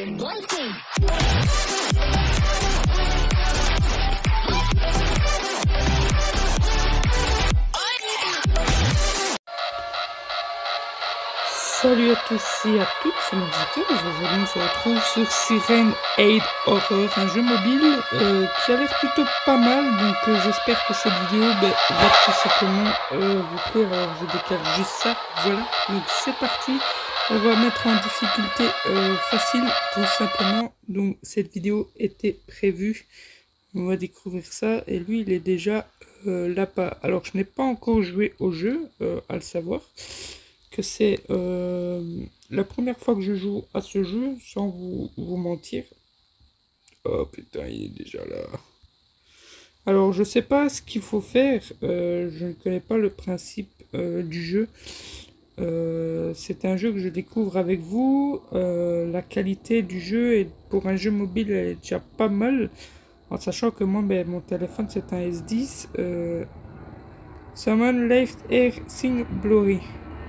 Salut à tous et à toutes, c'est Magical. Aujourd'hui on se retrouve sur Siren Aid Horror, un jeu mobile qui a l'air plutôt pas mal, donc j'espère que cette vidéo va tout simplement vous plaire. Alors je décale juste ça, voilà, donc c'est parti. On va mettre en difficulté facile tout simplement, donc cette vidéo était prévue, on va découvrir ça, et lui il est déjà là-bas. Alors je n'ai pas encore joué au jeu, à le savoir. Que c'est la première fois que je joue à ce jeu, sans vous mentir. Oh putain, il est déjà là. Alors, je sais pas ce qu'il faut faire. Je ne connais pas le principe du jeu. C'est un jeu que je découvre avec vous. La qualité du jeu, est, pour un jeu mobile, elle est déjà pas mal. En sachant que moi, mon téléphone, c'est un S10. Summon Left Air Sing Blurry.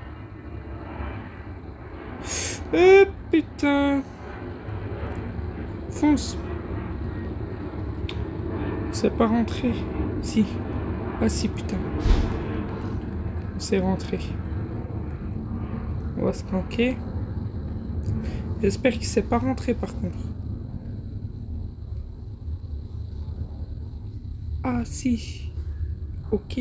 Putain. Fonce. C'est pas rentré. Si. Ah si, putain. C'est rentré. On va se planquer. J'espère qu'il s'est pas rentré par contre. Ah si. Ok.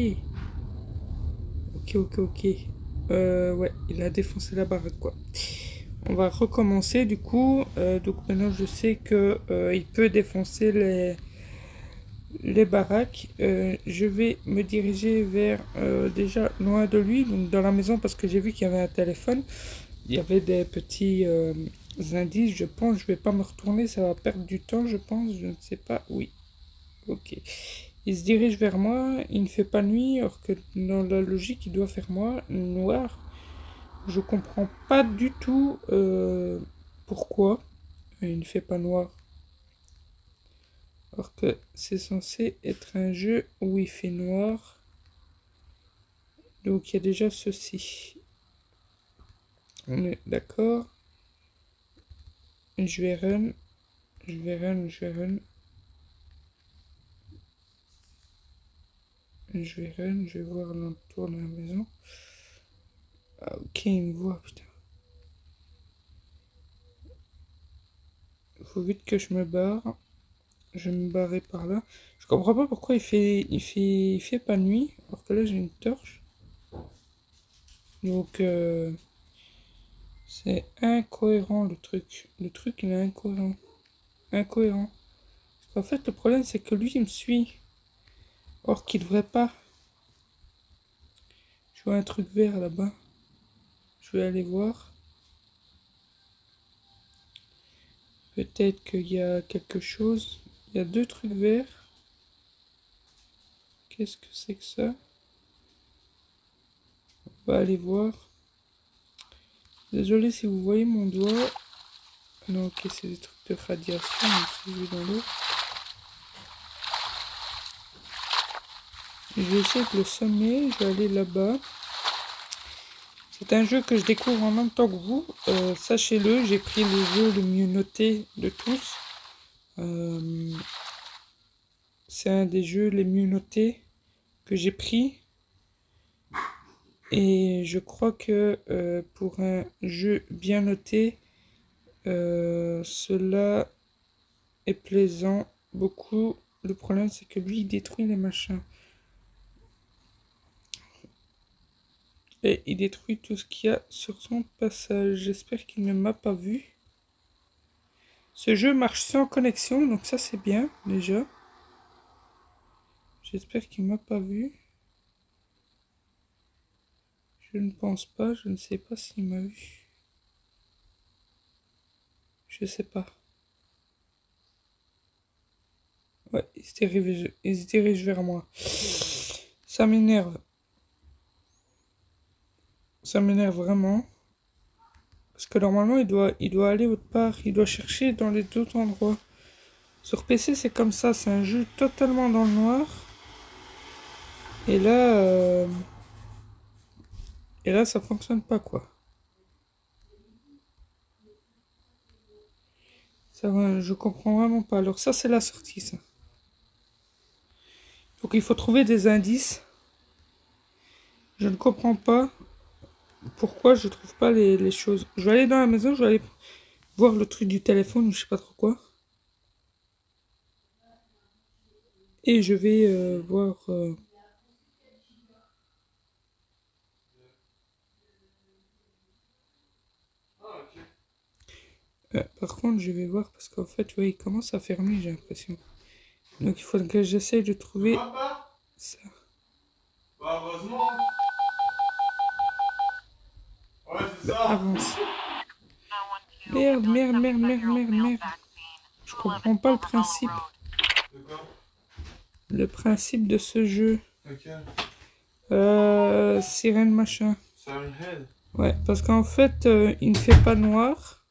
Ok. Ouais, il a défoncé la baraque quoi. On va recommencer du coup. Donc maintenant je sais que il peut défoncer les baraques. Je vais me diriger vers déjà loin de lui, donc dans la maison, parce que j'ai vu qu'il y avait un téléphone. Il y avait des petits indices. Je pense je vais pas me retourner, ça va perdre du temps je pense, je ne sais pas. Oui, ok. Il se dirige vers moi, il ne fait pas nuit, alors que dans la logique il doit faire noir. Je comprends pas du tout pourquoi il ne fait pas noir. Alors que c'est censé être un jeu où il fait noir. Donc il y a déjà ceci. On est d'accord. Je vais run. Je vais run. Je vais voir l'entour de la maison. Ah ok, il me voit, putain. Il faut vite que je me barre. Je vais me barrer par là. Je comprends pas pourquoi il fait pas nuit. Alors que là j'ai une torche. Donc c'est incohérent le truc. Le truc il est incohérent. Parce qu'en fait le problème c'est que lui il me suit. Or qu'il devrait pas. Je vois un truc vert là-bas. Je vais aller voir. Peut-être qu'il y a quelque chose. Il y a deux trucs verts. Qu'est-ce que c'est que ça? On va aller voir. Désolé si vous voyez mon doigt. Non, ok, c'est des trucs de radiation. C'est vu dans l'eau. Je vais essayer de le sommer. Je vais aller là-bas. C'est un jeu que je découvre en même temps que vous. Sachez-le, j'ai pris le jeu le mieux noté de tous. C'est un des jeux les mieux notés que j'ai pris. Et je crois que pour un jeu bien noté, cela est plaisant beaucoup. Le problème c'est que lui il détruit les machins. Et il détruit tout ce qu'il y a sur son passage. J'espère qu'il ne m'a pas vu. Ce jeu marche sans connexion, donc ça c'est bien déjà. J'espère qu'il m'a pas vu. Je ne pense pas, je ne sais pas s'il m'a vu. Je sais pas. Ouais, il se dirige vers moi. Ça m'énerve. Ça m'énerve vraiment. Parce que normalement, il doit aller autre part. Il doit chercher dans les autres endroits. Sur PC, c'est comme ça. C'est un jeu totalement dans le noir. Et là, ça fonctionne pas, quoi. Ça, je comprends vraiment pas. Alors ça, c'est la sortie, ça. Donc il faut trouver des indices. Je ne comprends pas pourquoi je trouve pas les choses. Je vais aller dans la maison, je vais aller voir le truc du téléphone ou je sais pas trop quoi. Et je vais voir... par contre, je vais voir parce qu'en fait, ouais, il commence à fermer, j'ai l'impression. Donc il faut que j'essaye de trouver ça. Bah, heureusement. Ouais, c'est ça. Avance. Merde, merde, merde, merde, merde, merde. Je comprends pas le principe. Le principe de ce jeu. Lequel? Sirène machin. Siren Head. Ouais, parce qu'en fait, il ne fait pas noir.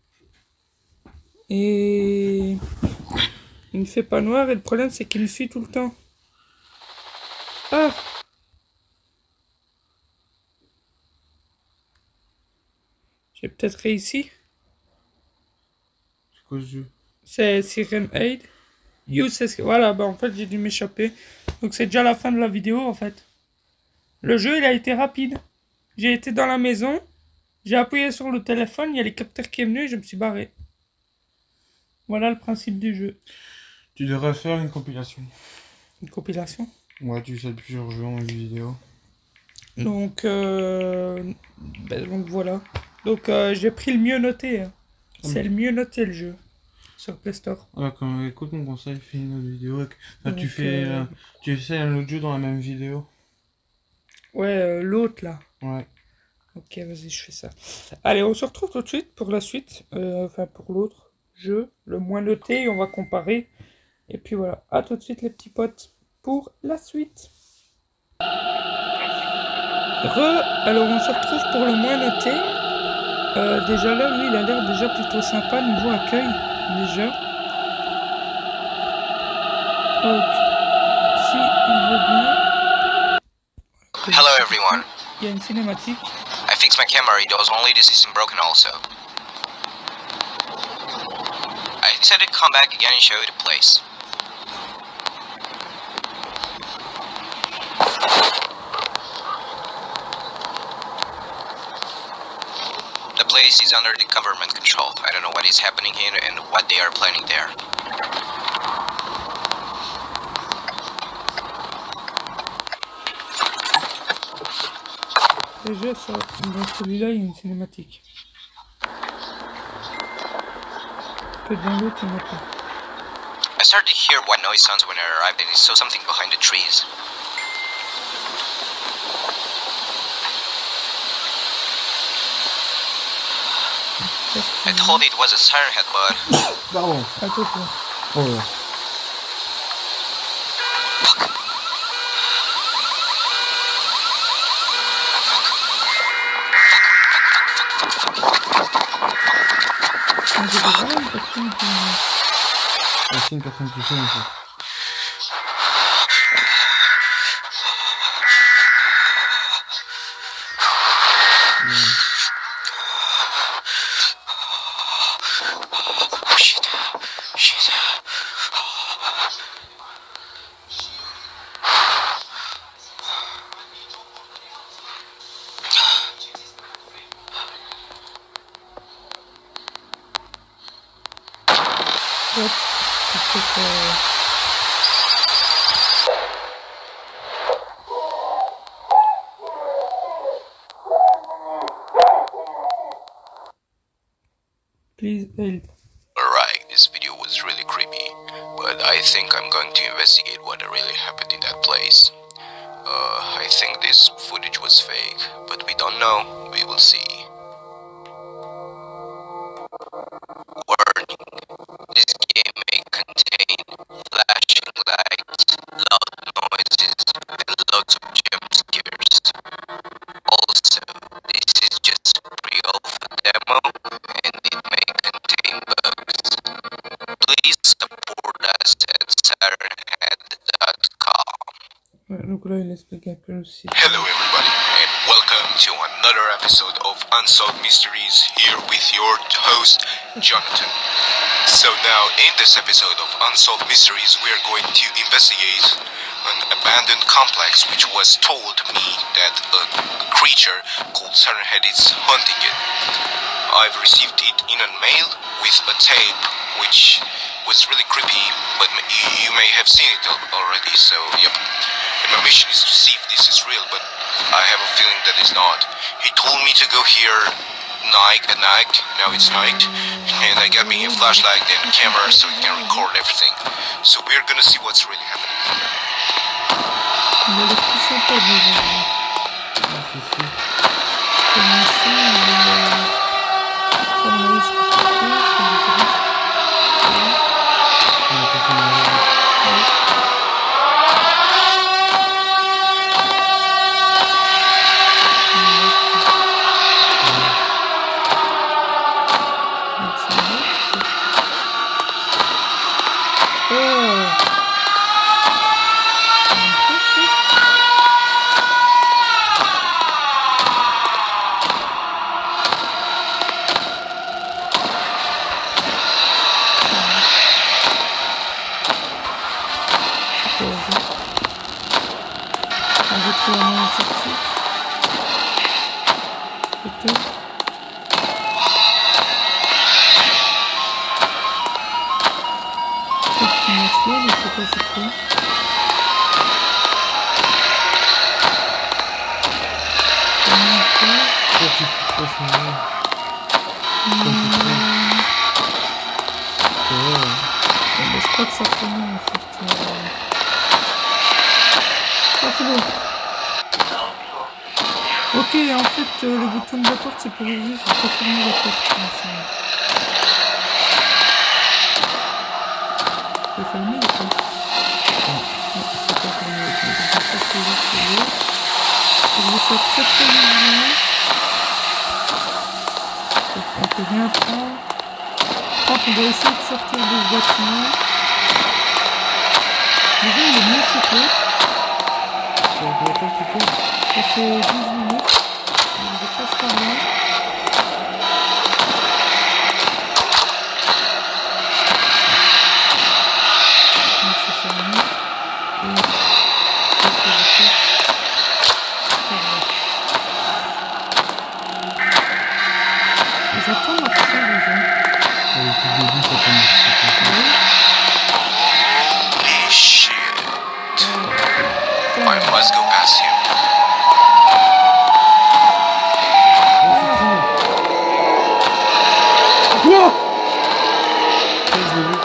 Et... Il ne fait pas noir et le problème c'est qu'il me suit tout le temps. Ah! J'ai peut-être réussi. C'est quoi ce jeu? C'est Siren Aid. You, c'est ce que... Voilà, bah en fait j'ai dû m'échapper. Donc c'est déjà la fin de la vidéo en fait. Le jeu il a été rapide. J'ai été dans la maison. J'ai appuyé sur le téléphone, il y a l'hélicoptère qui est venu et je me suis barré. Voilà le principe du jeu. Tu devrais faire une compilation. Une compilation. Ouais, tu sais plusieurs jeux en vidéo. Donc, donc voilà. Donc j'ai pris le mieux noté. Hein. C'est le mieux noté le jeu. Sur Play Store. Ah, quand écoute mon conseil, fais une autre vidéo. Enfin, Donc, tu essaies un autre jeu dans la même vidéo. Ouais, l'autre là. Ouais. Ok, vas-y, je fais ça. Allez, on se retrouve tout de suite pour la suite. Enfin, pour l'autre jeu, le moins noté. Et on va comparer. Et puis voilà. À tout de suite, les petits potes, pour la suite. Alors, on se retrouve pour le moins noté. Déjà là, lui, il a l'air déjà plutôt sympa niveau accueil. Déjà. Donc, si il veut bien. Hello everyone. Il y a une cinématique. I fixed my camera, it was only the system broken also. I decided to come back again and show you the place. The place is under the government control. I don't know what is happening here and what they are planning there. Déjà, ça, dans celui-là, il y a une cinématique. Que dans l'autre, il n'y en a pas. I started to hear what noise sounds when I arrived and I saw something behind the trees. I thought it was a siren head, but Pardon. Attention. Oh là. J'ai vraiment l'impression que... C'est une personne qui fait en fait. shit. Hop. Please help. Alright, this video was really creepy, but I think I'm going to investigate what really happened in that place. I think this footage was fake, but we don't know. We will see. Warning. This game may contain flashing lights, loud noises, and lots of jump scares. Also, this is just a pre-alpha demo, and it may contain bugs. Please support us at sirenhead.com. Ouais, donc là, il explique un peu le site. Hello everybody, and welcome to another episode of Unsolved Mysteries, here with your host, Jonathan. So now, in this episode of Unsolved Mysteries, we are going to investigate an abandoned complex which was told me that a creature called Siren Head is hunting it. I've received it in a mail with a tape which was really creepy, but you may have seen it already, so yep. And my mission is to see if this is real, but I have a feeling that it's not. He told me to go here at night, now it's night, and I got me a flashlight and a camera so it can record everything. So we're gonna see what's really happening here. Il a l'air plus sympa de voir. Ah, c'est sûr. Commencer, ça me laisse profiter, ça me laisse. On a pas fait mal. Je crois que ça reconnaît en fait. Ah, c'est bon. Ok, en fait, le bouton de la porte, c'est pour ouvrir, c'est pour fermer la porte. Je peux fermer la porte. Non, c'est pas fermé la porte. Donc, ça, c'est ouvert, c'est ouvert. Je vais faire très très vite. On peut rien prendre. Je crois qu'on doit essayer de sortir de ce bâtiment. Déjà, il est mieux que l'autre. Ça doit pas tout faire. Ça fait 12 minutes. Je passe par là. Donc c'est fermé. Et j'attends ma fin déjà. Depuis le début, ça commence. Holy shit. I must go past him. Wow! Ça, je l'ai vu.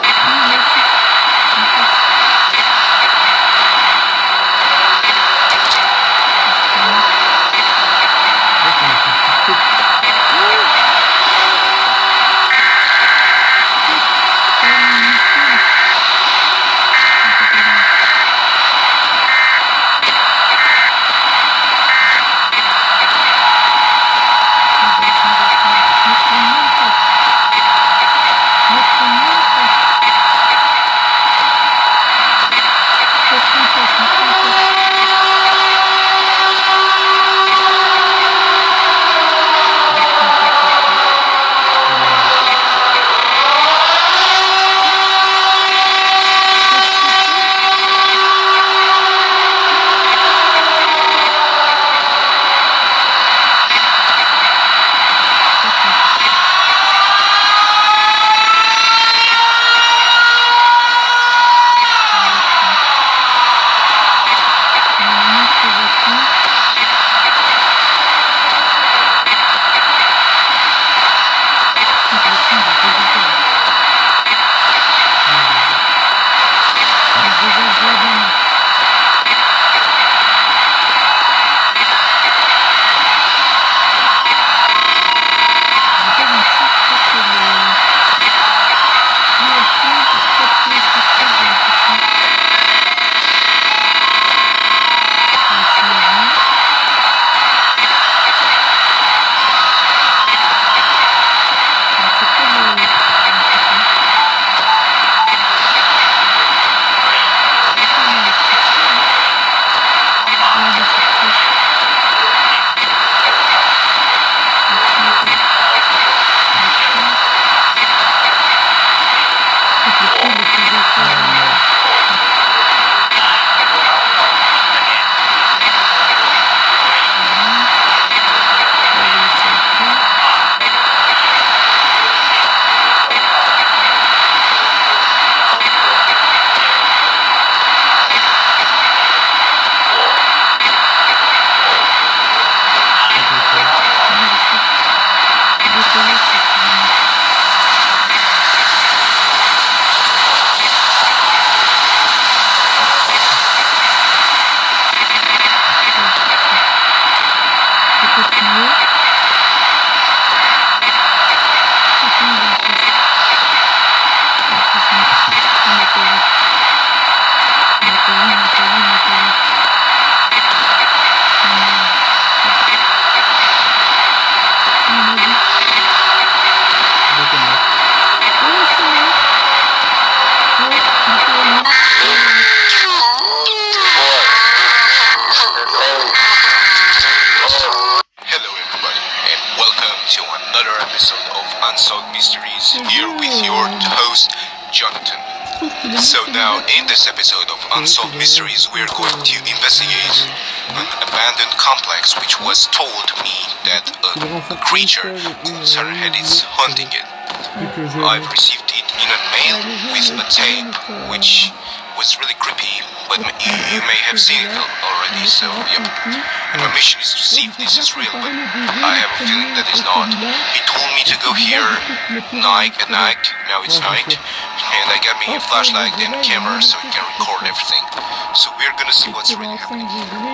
here with your host, Jonathan. So now, in this episode of Unsolved Mysteries, we're going to investigate an abandoned complex which was told me that a creature called Sarhead is hunting it. I've received it in a mail with a tape, which was really creepy, but you may have seen it already, so yep. And my mission is to see if this is real, but I have a feeling that it's not. He told me to go here at night, now it's night, and I got me a flashlight and a camera so it can record everything. So we're gonna see what's really happening.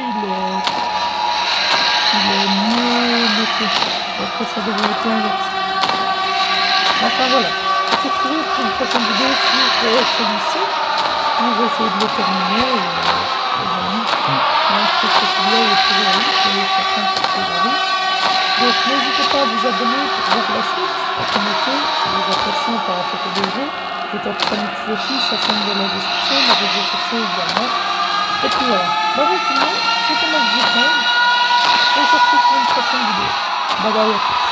Enfin voilà, on se retrouve pour une prochaine vidéo sur celui-ci. On va essayer de le terminer et voilà. Je pense que celui-là est toujours à vie, je vais certains qui sont à vie. Donc n'hésitez pas à vous abonner pour voir la suite, à commenter les impressions par rapport au jeu. Je t'apprends une Fluffy, ça tombe dans la description, les réseaux sociaux également. Et puis voilà. Bye bye tout le monde, c'était Max Duchamp. On se retrouve pour une prochaine vidéo. Bye bye à tous.